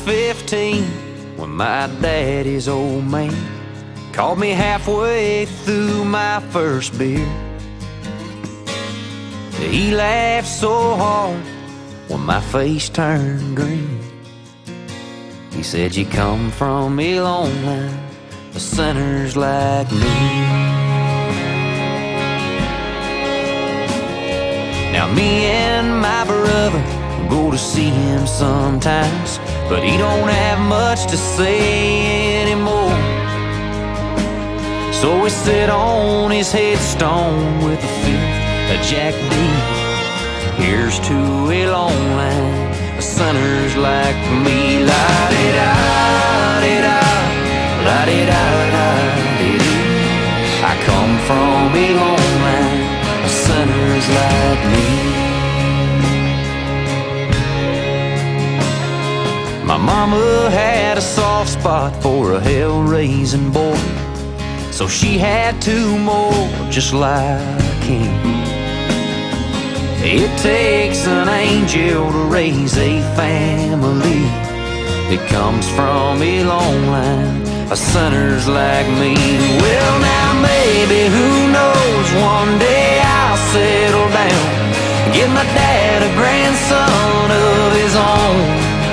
15 when my daddy's old man called me halfway through my first beer. He laughed so hard when my face turned green. He said, you come from a long line of sinners like me. Now me and my brother go to see him sometimes, but he don't have much to say anymore. So we sit on his headstone with a fifth of Jack D. Here's to a long line of sinners like me. La-di-da-di-da, la-di-da-da-di-da. I come from a long line of sinners like me. My mama had a soft spot for a hell-raising boy, so she had 2 more just like him. It takes an angel to raise a family that comes from a long line of sinners like me. Well, now maybe, who knows, one day I'll settle down and give my dad a grandson of his own.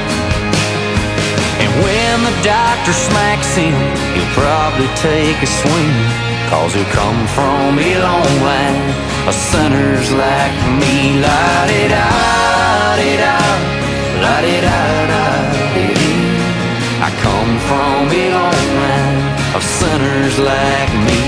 And when the doctor smacks him, he'll probably take a swing, 'cause he'll come from a long line of sinners like me. La-di-da-di-da, la-di-da-da-di-dee. I come from a long line of sinners like me.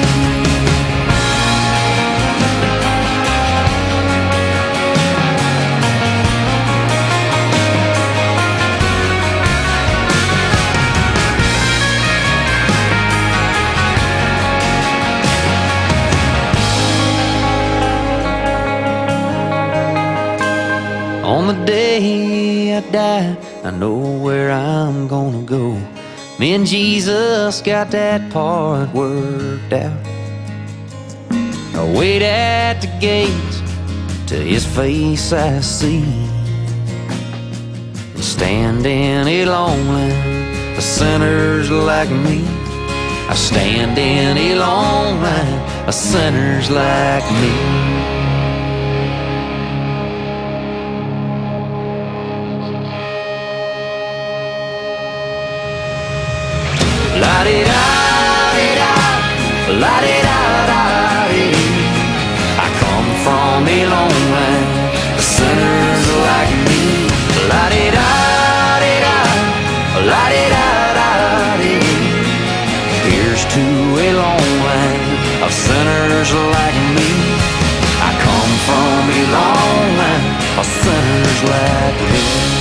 On the day I die, I know where I'm gonna go. Me and Jesus got that part worked out. I wait at the gates, to his face I see, and stand in a long line of sinners like me. I stand in a long line of sinners like me. La-di-da-di-da, la-di-da-da-di-dee. I come from a long line of sinners like me. La-di-da-di-da, la-di-da-da-di-dee. Here's to a long line of sinners like me. I come from a long line of sinners like me.